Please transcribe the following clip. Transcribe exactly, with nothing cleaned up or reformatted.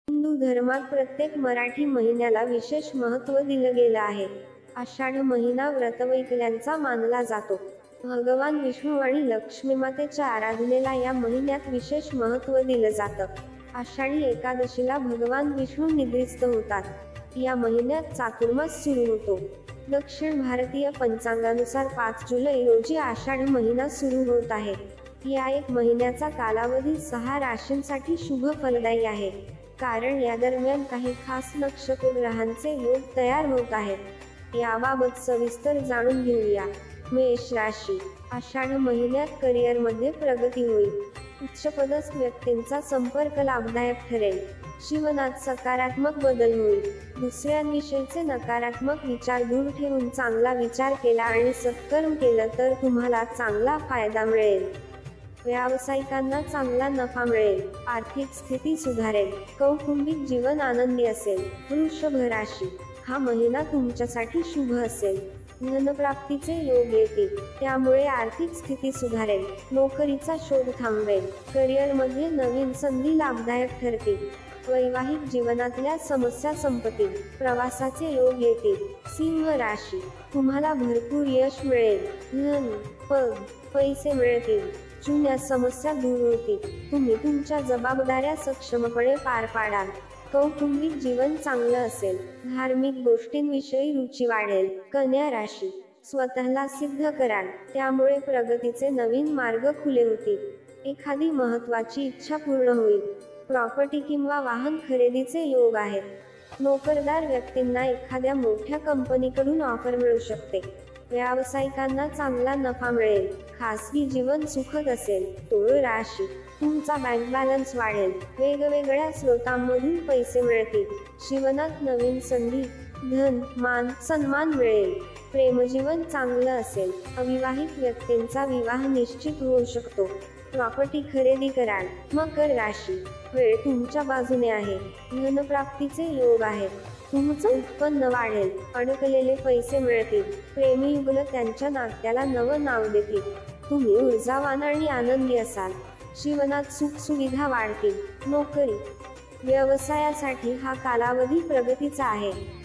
हिंदू धर्मात प्रत्येक मराठी महिन्याला विशेष महत्त्व दिलं गेलं आहे. आषाढ महिना व्रतवैकल्यांचा मानला जातो. भगवान विष्णू आणि लक्ष्मीमातेच्या आराधनेला या महिन्यात विशेष महत्त्व दिलं जातं. आषाढी एकादशीला भगवान विष्णू निद्रिस्त होतात. या महिन्यात चातुर्मास सुरू होतो. दक्षिण भारतीय पंचांगानुसार पाच जुलै रोजी आषाढ महिना सुरू होत आहे. या एक महिन्याचा कालावधी सहा राशींसाठी शुभ फलदायी आहे, कारण या दरम्यान काही खास नक्षत्र ग्रहांचे योग तयार होत आहेत. याबाबत सविस्तर जाणून घेऊया. मेष राशी. आषाढ महिन्यात करिअरमध्ये प्रगती होईल. उच्चपदस्थ व्यक्तींचा संपर्क लाभदायक ठरेल. जीवनात सकारात्मक बदल होईल. दुसऱ्यांविषयीचे नकारात्मक विचार दूर ठेवून चांगला विचार केला आणि सत्कर्म केलं तर तुम्हाला चांगला फायदा मिळेल. व्यावसायिकांना चांगला नफा मिळेल. आर्थिक स्थिती सुधारेल. कौटुंबिक जीवन आनंदी असेल. वृषभ राशी. हा महिना तुमच्यासाठी शुभ असेल. धनप्राप्तीचे योग येतील, त्यामुळे आर्थिक स्थिती सुधारेल. नोकरीचा शोध थांबेल. करिअरमध्ये नवीन संधी लाभदायक ठरतील. वैवाहिक जीवनातल्या समस्या संपतील. प्रवासाचे योग येतील. सिंह राशी. तुम्हाला भरपूर यश मिळेल. धन, पद, पैसे मिळतील. जुन्या समस्या दूर होतील. तुम्ही तुमच्या जबाबदाऱ्या सक्षमपणे पार पाडाल. कौटुंबिक जीवन चांगलं असेल. धार्मिक गोष्टींविषयी रुची वाढेल. कन्या राशी. स्वतःला सिद्ध कराल, त्यामुळे प्रगतीचे नवीन मार्ग खुले होतील. एखादी महत्त्वाची इच्छा पूर्ण होईल. प्रॉपर्टी किंवा वाहन खरेदीचे योग आहेत. नोकरदार व्यक्तींना एखाद्या मोठ्या कंपनीकडून ऑफर मिळू शकते. व्यावसायिकांना चांगला नफा मिळेल. खासगी जीवन सुखद असेल. तुळ राशी. तुमचा बँक बॅलन्स वाढेल. वेगवेगळ्या स्रोतांमधून पैसे मिळतील. जीवनात नवीन संधी, धन, मान, सन्मान मिळेल. प्रेमजीवन चांगलं असेल. अविवाहित व्यक्तींचा विवाह निश्चित होऊ शकतो. प्रॉपर्टी खरेदी कराल. मकर राशी. वेळ तुमच्या बाजूने आहे. धनप्राप्तीचे योग आहेत. तुमचं उत्पन्न वाढेल. अडकलेले पैसे मिळतील. प्रेमीयुगल त्यांच्या नात्याला नवं नाव देतील. तुम्ही ऊर्जावान आणि आनंदी असाल. जीवनात सुखसुविधा वाढतील. नोकरी, व्यवसायासाठी हा कालावधी प्रगतीचा आहे.